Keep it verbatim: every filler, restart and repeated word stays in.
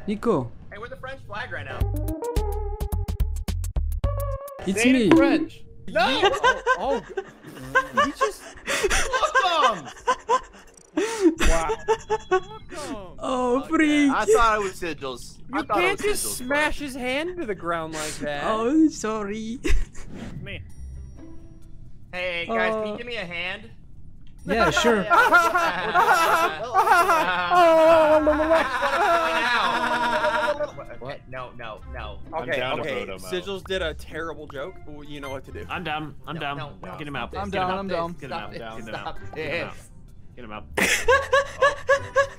Nico. Hey, we're the French flag right now. It's Say me. it in French. No! Oh, oh. You just. Lookumz! Wow. Oh, freak. I thought it was sigils. I You thought it can't was just sigils, smash his hand to the ground like that. Oh, sorry. Me. Hey, guys, can Uh, you give me a hand? Yeah, sure. What? No, no, no. Okay, down to okay. vote him out. Sigils did a terrible joke. Well, you know what to do. I'm down. I'm No, down. no, no, Get him stop out. this, I'm Get him down, out. I'm down. Get him out. Stop Get him this, out. stop Get him this. out. Get him out.